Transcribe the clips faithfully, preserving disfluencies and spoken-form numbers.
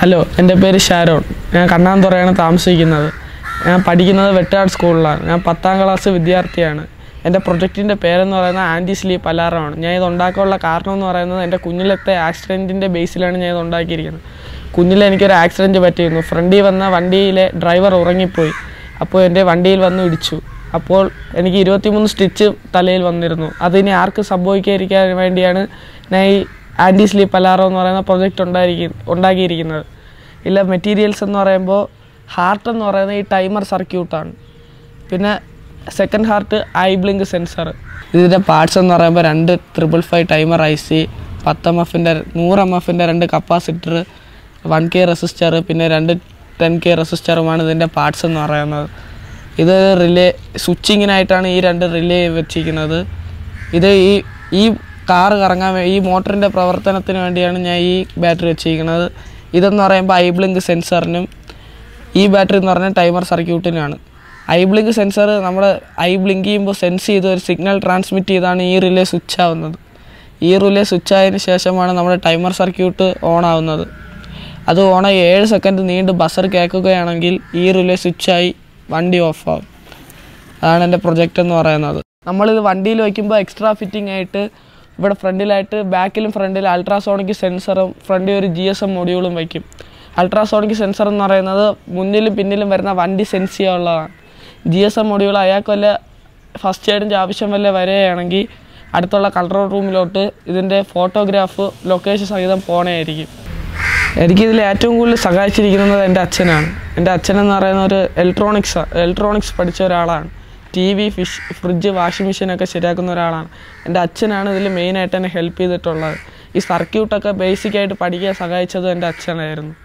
Hello, എൻ്റെ പേര് ഷാരോൺ. ഞാൻ കണ്ണാന്തുറയാണ് താമസിക്കുന്നത്. ഞാൻ പഠിക്കുന്നത് വെട്ടാട് സ്കൂളിലാണ്. ഞാൻ പത്താം ക്ലാസ് വിദ്യാർത്ഥിയാണ്. എൻ്റെ പ്രൊജക്റ്റിൻ്റെ പേരെന്ന് പറയുന്നത് ആൻറ്റി സ്ലീപ്പ് അലാറമാണ്. ഞാൻ ഇത് ഉണ്ടാക്കാനുള്ള കാരണം എന്ന് പറയുന്നത് എൻ്റെ കുഞ്ഞിലത്തെ ആക്സിഡൻറ്റിൻ്റെ ബേസിലാണ് ഞാൻ ഇത് ഉണ്ടാക്കിയിരിക്കുന്നത്. കുഞ്ഞിലെ എനിക്കൊരു ആക്സിഡൻറ്റ് പറ്റിയിരുന്നു. ഫ്രണ്ടിൽ വന്ന വണ്ടിയിലെ ഡ്രൈവർ ഉറങ്ങിപ്പോയി. അപ്പോൾ എൻ്റെ വണ്ടിയിൽ വന്ന് ഇടിച്ചു. അപ്പോൾ എനിക്ക് ഇരുപത്തിമൂന്ന് സ്റ്റിച്ച് തലയിൽ വന്നിരുന്നു. അതിനി ആർക്ക് സംഭവിക്കാതിരിക്കാൻ വേണ്ടിയാണ് ഞാൻ ഈ ആൻറ്റി സ്ലീപ്പ് അലാറം എന്ന് പറയുന്ന പ്രൊജക്റ്റ് ഉണ്ടായിരിക്കും ഉണ്ടാക്കിയിരിക്കുന്നത്. ഇല്ല, മെറ്റീരിയൽസ് എന്ന് പറയുമ്പോൾ ഹാർട്ട് എന്ന് പറയുന്നത് ഈ ടൈമർ സർക്യൂട്ടാണ്. പിന്നെ second heart eye blink sensor. ഇതിൻ്റെ പാർട്സ് എന്ന് പറയുമ്പോൾ രണ്ട് triple five timer I C, പത്ത് എം എഫിൻ്റെ നൂറ് എം എഫിൻ്റെ രണ്ട് കപ്പാസിറ്റർ, വൺ കെ റെസിസ്റ്റർ, പിന്നെ രണ്ട് ടെൻ കെ റെസിസ്റ്ററുമാണ് ഇതിൻ്റെ പാർട്സ് എന്ന് പറയുന്നത്. ഇത് റിലേ സ്വിച്ചിങ്ങിനായിട്ടാണ് ഈ രണ്ട് റിലേ വെച്ചിരിക്കുന്നത്. ഇത് ഈ ഈ കാർ കറങ്ങാൻ ഈ മോട്ടറിൻ്റെ പ്രവർത്തനത്തിന് വേണ്ടിയാണ് ഞാൻ ഈ ബാറ്ററി വെച്ചിരിക്കുന്നത്. ഇതെന്ന് പറയുമ്പോൾ ഐ ബ്ലിങ്ക് സെൻസറിനും ഈ ബാറ്ററി എന്ന് പറഞ്ഞാൽ ടൈമർ സർക്യൂട്ടിനാണ്. ഐ ബ്ലിങ്ക് സെൻസർ നമ്മൾ ഐ ബ്ലിങ്ക് ചെയ്യുമ്പോൾ സെൻസ് ചെയ്ത് ഒരു സിഗ്നൽ ട്രാൻസ്മിറ്റ് ചെയ്താണ് ഈ റിലേ സ്വിച്ച് ആവുന്നത്. ഈ റിലേ സ്വിച്ച് ആയതിനു ശേഷമാണ് നമ്മുടെ ടൈമർ സർക്യൂട്ട് ഓൺ ആവുന്നത്. അത് ഓണായി ഏഴ് സെക്കൻഡ് നീണ്ട് ബസർ കേൾക്കുകയാണെങ്കിൽ ഈ റിലേ സ്വിച്ചായി വണ്ടി ഓഫ് ആവും. അതാണ് എൻ്റെ പ്രൊജക്റ്റ് എന്ന് പറയുന്നത്. നമ്മളിത് വണ്ടിയിൽ വയ്ക്കുമ്പോൾ എക്സ്ട്രാ ഫിറ്റിംഗ് ആയിട്ട് ഇവിടെ ഫ്രണ്ടിലായിട്ട് ബാക്കിലും ഫ്രണ്ടിൽ അൾട്രാസോണിക് സെൻസറും ഫ്രണ്ടിൽ ഒരു ജി എസ് എം മൊഡ്യൂളും വയ്ക്കും. അൾട്രാസോണിക് സെൻസർ എന്ന് പറയുന്നത് മുന്നിലും പിന്നിലും വരുന്ന വണ്ടി സെൻസ് ചെയ്യാനുള്ളതാണ്. ജി എസ് എം മൊഡ്യൂൾ അയാൾക്ക് വല്ല ഫസ്റ്റ് എയ്ഡിൻ്റെ ആവശ്യം വല്ല വരികയാണെങ്കിൽ അടുത്തുള്ള കൺട്രോൾ റൂമിലോട്ട് ഇതിൻ്റെ ഫോട്ടോഗ്രാഫ് ലൊക്കേഷൻ സഹിതം പോണേയിരിക്കും. എനിക്കിതിൽ ഏറ്റവും കൂടുതൽ സഹായിച്ചിരിക്കുന്നത് എൻ്റെ അച്ഛനാണ്. എൻ്റെ അച്ഛനെന്ന് പറയുന്ന ഒരു ഇലക്ട്രോണിക്സ് ഇലക്ട്രോണിക്സ് പഠിച്ച ഒരാളാണ്. T V, fish fridge, washing മെഷീനൊക്കെ ശരിയാക്കുന്ന ഒരാളാണ്. എൻ്റെ അച്ഛനാണ് ഇതിൽ മെയിനായിട്ട് എന്നെ ഹെൽപ്പ് ചെയ്തിട്ടുള്ളത്. ഈ സർക്യൂട്ടൊക്കെ ബേസിക്കായിട്ട് പഠിക്കാൻ സഹായിച്ചത് എൻ്റെ അച്ഛനായിരുന്നു.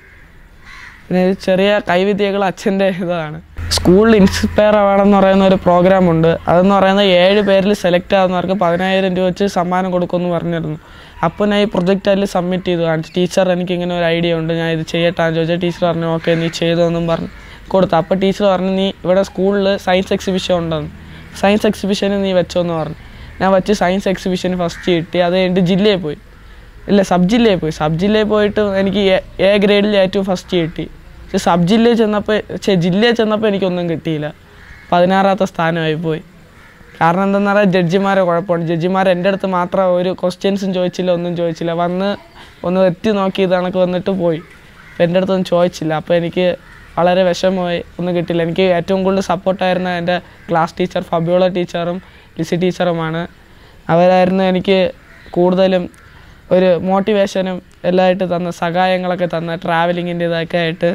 പിന്നെ ചെറിയ കൈവിദ്യകൾ അച്ഛൻ്റെ ഇതാണ്. സ്കൂളിൽ ഇൻസ്പയർ അവാർഡ് എന്ന് പറയുന്ന ഒരു പ്രോഗ്രാമുണ്ട്. അതെന്ന് പറയുന്നത് ഏഴ് പേരിൽ സെലക്ട് ആവുന്നവർക്ക് പതിനായിരം രൂപ വെച്ച് സമ്മാനം കൊടുക്കുമെന്ന് പറഞ്ഞിരുന്നു. അപ്പോൾ ഞാൻ ഈ പ്രൊജക്റ്റ് അതിൽ സബ്മിറ്റ് ചെയ്തു കാണിച്ചു. ടീച്ചർ എനിക്കിങ്ങനെ ഒരു ഐഡിയ ഉണ്ട്, ഞാൻ ഇത് ചെയ്യട്ടാന്ന് ചോദിച്ചാൽ ടീച്ചർ പറഞ്ഞു ഓക്കെ നീ ചെയ്തോന്നും പറഞ്ഞു കൊടുത്തു. അപ്പോൾ ടീച്ചർ പറഞ്ഞു നീ ഇവിടെ സ്കൂളിൽ സയൻസ് എക്സിബിഷൻ ഉണ്ടെന്ന്, സയൻസ് എക്സിബിഷന് നീ വെച്ചോന്ന് പറഞ്ഞു. ഞാൻ വെച്ച് സയൻസ് എക്സിബിഷന് ഫസ്റ്റ് കിട്ടി. അത് കഴിഞ്ഞിട്ട് ജില്ലയിൽ പോയി ഇല്ല സബ് ജില്ലയിൽ പോയി സബ് ജില്ലയിൽ പോയിട്ട് എനിക്ക് എ ഗ്രേഡിൽ ഏറ്റവും ഫസ്റ്റ് കിട്ടി. പക്ഷെ സബ് ജില്ലയിൽ ചെന്നപ്പോൾ ചെ ജില്ലയിൽ ചെന്നപ്പോൾ എനിക്കൊന്നും കിട്ടിയില്ല. പതിനാറാമത്തെ സ്ഥാനമായി പോയി. കാരണം എന്താണെന്ന് പറഞ്ഞാൽ ജഡ്ജിമാരെ കുഴപ്പമുണ്ട്. ജഡ്ജിമാർ എൻ്റെ അടുത്ത് മാത്രം ഒരു ക്വസ്റ്റ്യൻസും ചോദിച്ചില്ല, ഒന്നും ചോദിച്ചില്ല. വന്ന് ഒന്ന് എത്തി നോക്കി ഇത് കണക്ക് വന്നിട്ട് പോയി. അപ്പോൾ എൻ്റെ അടുത്തൊന്നും ചോദിച്ചില്ല. അപ്പോൾ എനിക്ക് വളരെ വിഷമമായി, ഒന്നും കിട്ടില്ല. എനിക്ക് ഏറ്റവും കൂടുതൽ സപ്പോർട്ടായിരുന്ന എൻ്റെ ക്ലാസ് ടീച്ചർ ഫബിയോള ടീച്ചറും ലിസി ടീച്ചറുമാണ്. അവരായിരുന്നു എനിക്ക് കൂടുതലും ഒരു മോട്ടിവേഷനും എല്ലാമായിട്ട് തന്ന സഹായങ്ങളൊക്കെ തന്ന ട്രാവലിങ്ങിൻ്റെ ഇതൊക്കെ ആയിട്ട്.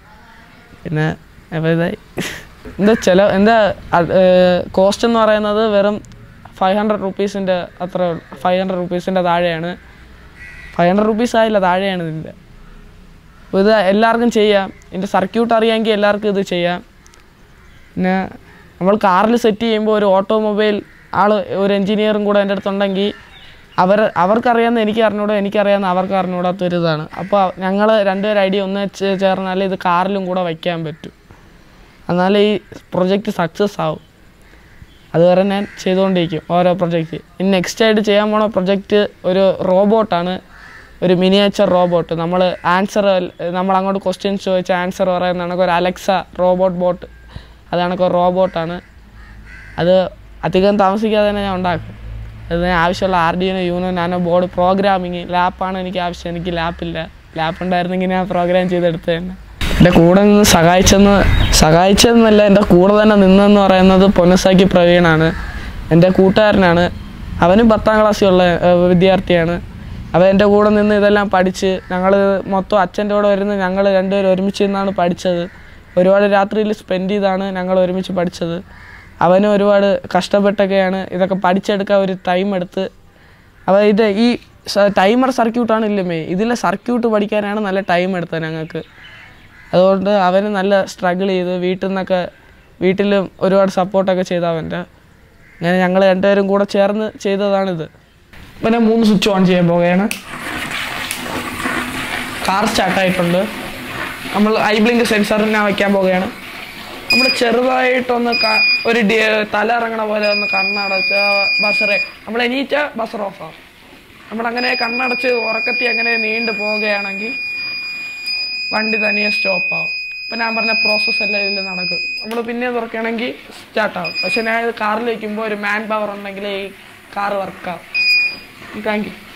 പിന്നെ അപ്പോൾ ഇതായി എന്താ ചില എന്താ കോസ്റ്റ് എന്ന് പറയുന്നത് വെറും ഫൈവ് ഹൺഡ്രഡ് റുപ്പീസിൻ്റെ അത്ര ഫൈവ് ഹൺഡ്രഡ് റുപ്പീസിൻ്റെ താഴെയാണ്. ഫൈവ് ഹൺഡ്രഡ് റുപ്പീസ് ആയില്ല, താഴെയാണ് ഇതിൻ്റെ. അപ്പോൾ ഇത് എല്ലാവർക്കും ചെയ്യാം. ഇതിൻ്റെ സർക്യൂട്ട് അറിയാമെങ്കിൽ എല്ലാവർക്കും ഇത് ചെയ്യാം. പിന്നെ നമ്മൾ കാറിൽ സെറ്റ് ചെയ്യുമ്പോൾ ഒരു ഓട്ടോമൊബൈൽ ആൾ ഒരു എൻജിനീയറും കൂടെ എൻ്റെ അടുത്തുണ്ടെങ്കിൽ അവർ അവർക്കറിയാവുന്ന എനിക്ക് അറിഞ്ഞൂടാ, എനിക്കറിയാവുന്ന അവർക്ക് അറിഞ്ഞൂടാത്തൊരിതാണ്. അപ്പോൾ ഞങ്ങൾ രണ്ടുപേരും ഐഡിയ ഒന്ന് ചേർന്നാൽ ഇത് കാറിലും കൂടെ വയ്ക്കാൻ പറ്റും. എന്നാലേ ഈ പ്രൊജക്റ്റ് സക്സസ് ആവും. അതുവരെ ഞാൻ ചെയ്തുകൊണ്ടിരിക്കും ഓരോ പ്രൊജക്റ്റ്. ഇനി നെക്സ്റ്റ് ആയിട്ട് ചെയ്യാൻ പോണ പ്രൊജക്റ്റ് ഒരു റോബോട്ടാണ്, ഒരു മിനിയേച്ചർ റോബോട്ട്. നമ്മൾ ആൻസർ നമ്മൾ അങ്ങോട്ട് ക്വസ്റ്റ്യൻസ് ചോദിച്ചാൽ ആൻസർ പറയുന്ന കണക്ക് ഒരു അലക്സ റോബോട്ട് ബോട്ട്, അത് കണക്ക് റോബോട്ടാണ്. അത് അധികം താമസിക്കാതെ തന്നെ ഞാൻ ഉണ്ടാക്കും. അതിന് ആവശ്യമുള്ള Arduino, Uno, Nano board, programming, ലാപ്പാണ് എനിക്ക് ആവശ്യം. എനിക്ക് ലാപ്പില്ല. ലാപ്പ് ഉണ്ടായിരുന്നെങ്കിൽ ഞാൻ പ്രോഗ്രാം ചെയ്തെടുത്ത് തന്നെ. എൻ്റെ കൂടെ നിന്ന് സഹായിച്ചെന്ന് സഹായിച്ചതെന്നല്ല എൻ്റെ കൂടെ തന്നെ നിന്നെന്ന് പറയുന്നത് പൊന്നസാക്കി പ്രവീണാണ്. എൻ്റെ കൂട്ടുകാരനാണ്. അവനും പത്താം ക്ലാസ്സിലുള്ള വിദ്യാർത്ഥിയാണ്. അവൻ എൻ്റെ കൂടെ നിന്ന് ഇതെല്ലാം പഠിച്ച് ഞങ്ങൾ മൊത്തം അച്ഛൻ്റെ കൂടെ വരുന്ന ഞങ്ങൾ രണ്ടുപേരും ഒരുമിച്ച് നിന്നാണ് പഠിച്ചത്. ഒരുപാട് രാത്രിയിൽ സ്പെൻഡ് ചെയ്താണ് ഞങ്ങൾ ഒരുമിച്ച് പഠിച്ചത്. അവനും ഒരുപാട് കഷ്ടപ്പെട്ടൊക്കെയാണ് ഇതൊക്കെ പഠിച്ചെടുക്കാൻ ഒരു ടൈം എടുത്ത്. അപ്പോൾ ഇത് ഈ ടൈമർ സർക്യൂട്ടാണ് ഇല്ല മെയിൻ. ഇതിലെ സർക്യൂട്ട് പഠിക്കാനാണ് നല്ല ടൈം എടുത്തത് ഞങ്ങൾക്ക്. അതുകൊണ്ട് അവന് നല്ല സ്ട്രഗിൾ ചെയ്ത് വീട്ടിൽ നിന്നൊക്കെ വീട്ടിലും ഒരുപാട് സപ്പോർട്ടൊക്കെ ചെയ്ത അവൻ്റെ. അങ്ങനെ ഞങ്ങൾ രണ്ടുപേരും കൂടെ ചേർന്ന് ചെയ്തതാണിത്. പിന്നെ മൂന്ന് സ്വിച്ച് ഓൺ ചെയ്യാൻ പോവുകയാണ്. കാർ സ്റ്റാർട്ടായിട്ടുണ്ട്. നമ്മൾ ഐ ബ്ലിങ്ക് സെൻസറിനെ വയ്ക്കാൻ പോവുകയാണ്. നമ്മൾ ചെറുതായിട്ടൊന്ന് ഒരു തല ഇറങ്ങണ പോലെ ഒന്ന് കണ്ണടച്ച ബസറെ നമ്മൾ എണീറ്റ ബസർ ഓഫാകും. നമ്മളങ്ങനെ കണ്ണടച്ച് ഉറക്കത്തി അങ്ങനെ നീണ്ടു പോവുകയാണെങ്കിൽ വണ്ടി തനിയെ സ്റ്റോപ്പ് ആവും. അപ്പം ഞാൻ പറഞ്ഞ പ്രോസസ്സ് എല്ലാം ഇതിൽ നടക്കും. നമ്മൾ പിന്നെ തുറക്കുകയാണെങ്കിൽ സ്റ്റാർട്ടാവും. പക്ഷെ ഞാൻ ഇത് കാറിൽ വയ്ക്കുമ്പോൾ ഒരു മാൻ പവർ ഉണ്ടെങ്കിൽ ഈ കാർ വർക്കാവും. Thank you.